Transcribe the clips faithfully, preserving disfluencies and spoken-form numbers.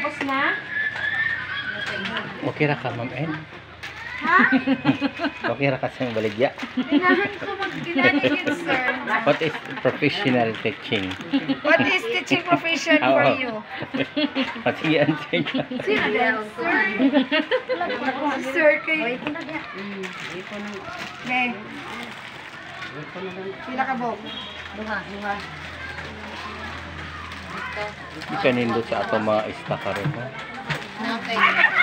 Tapos na? Okay ra ka, Ma'am En? Ha? Okay ra ka sa baligya? Inahan ko mag-ginanigit, sir. What is professional teaching? What is teaching profession for Oo. you? Sige, answer ka. Sino yan, sir? Sir, kay... Okay. Pila ka, Bog? Duha, duha. Di ka nindot sa ato mga ista ka rin, ha? Okay.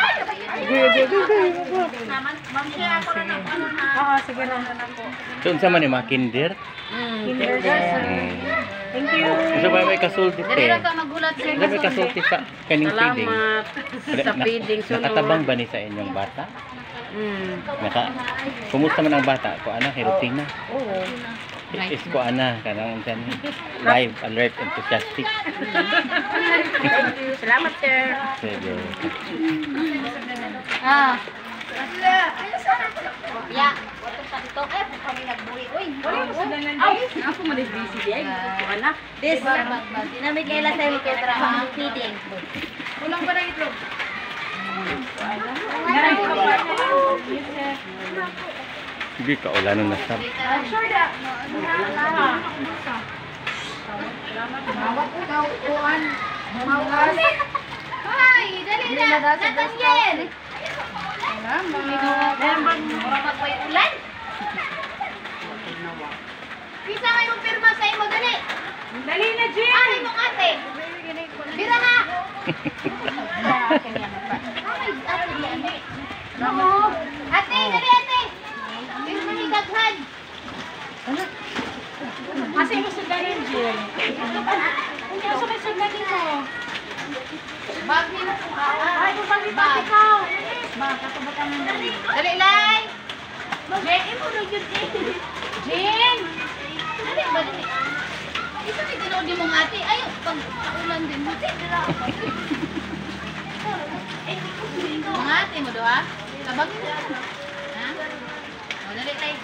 Oo, sige na. So, unsa man ni mga kinder? Kinder, sir. Hmm. Thank you. Unsa ba may kasulti Dali te? lang ka magulat sir. Unsa may kasulti sa kaning feeding? Salamat sa feeding sunod. Nakatabang ba ni sa inyong bata? Mm. Naka, kumusta man ang bata? Ko ana, hiruting na. Oo. Is ko ana, kanang unsa ni? Live, alert, enthusiastic. Salamat sir. Sige. Ah. Ya, wato sa dito eh kami nagbuhi. Uy, Ay, ako man is busy di ay ko anak. this dinamit kay la tayo kay trabaho feeding. Ulang ba ng itlog? Hindi ka ulanon na sab. Sure da. Mawat ikaw, uwan. Mawas. Hoy, dali na. Nathaniel. Salamat. Muramat pa yung ulan. Bisa kayo pirma sa imo dali. Dali na, Jim. Ay mo ate. Bira ha. Ay, ate yan. No. Ate, dali ate. Pero manigaghan. Asa imo suganan, Jim? Hindi ako may suganin mo. Bag ni mo. Ay, bumalik-balik ikaw. Bag, katubatan mo dali. Dali lay. Jen, imo na yun eh. Jen! Dali ba dali? Isa ni tinood mo ng ate. Ay, pag ulan din mo. Mga ate mo doha. Tabag mo. Ha? O, dali lay.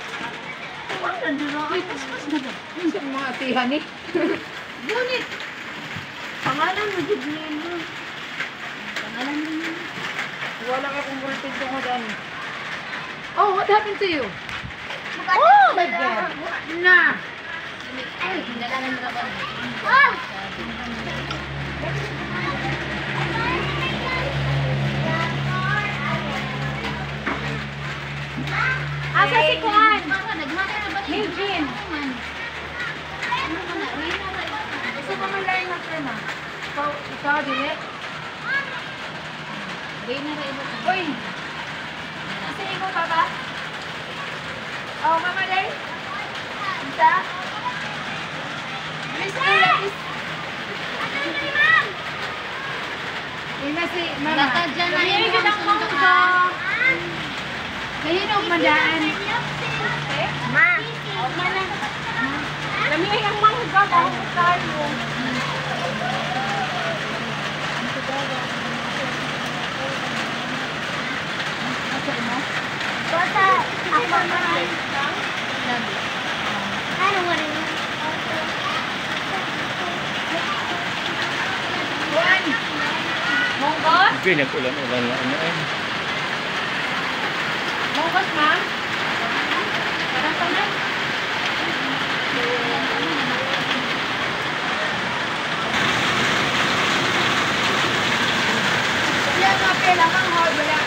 Ay, paspas na ba? Sa mga atihan eh. Gunit. Pangalan mo, Judlino. Pangalan mo yun. Wala ka kung voltage ako dyan. Oh, what happened to you? Oh my God. Na! Ay, dalalan mo ba? Ah! Asa si Kuan? Baka nagmana na ba? Hey, Jean. Ano ka na? Uy, na ba? Gusto ko man lang na friend ah. Ikaw, ikaw, dili? Uy, na rin. Uy! Kasi ikaw pa ba? Oh, mama day? Isa? Miss Ella, miss. Ina si mama. Nakadyan na Dili, yung kita mga ko sundo ko. ka. Kahinog mandaan. Ma. Oh, mana. Lamig ang mangga ko tayo. Bata, ako naman. Ano nga rin? Juan. Monggos? Sige, nag-ulan-ulan na ano eh. Monggos, ma'am? Parang tanay. Wala nga pela, mang hod, wala.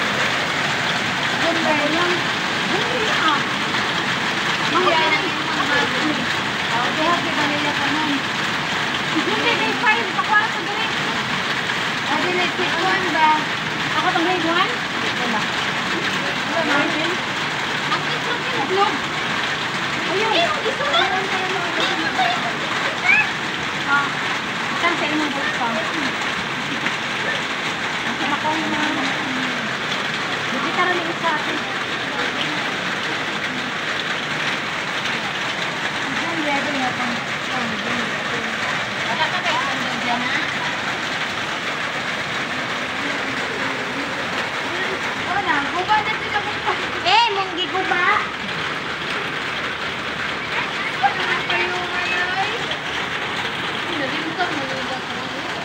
Ganda lang. Hindi ah. Okay na yung mga bago. Okay, happy ba nila ka man? Hindi, may five. Pakuha sa dali. Adi, nag-sit one ba? Ako pang grade one? Wala. Wala, Martin. Ang itlog nila. Itlog. Ayun. Eh, ang isulot. Ah, saan sa imong book pa? Ang sama ko na. Hindi ka rin sa atin. Diyan, ready na pang Wala ka kayo kung dyan ha? wala, guba na sila kung pa. Eh, mong giguba. Kayo, manay. Nalimutan mo yung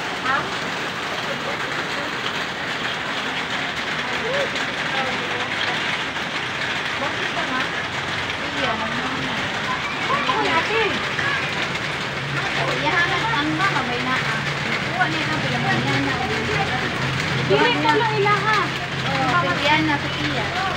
Dili ko lang ilaha. Oh, Viviana, Sophia.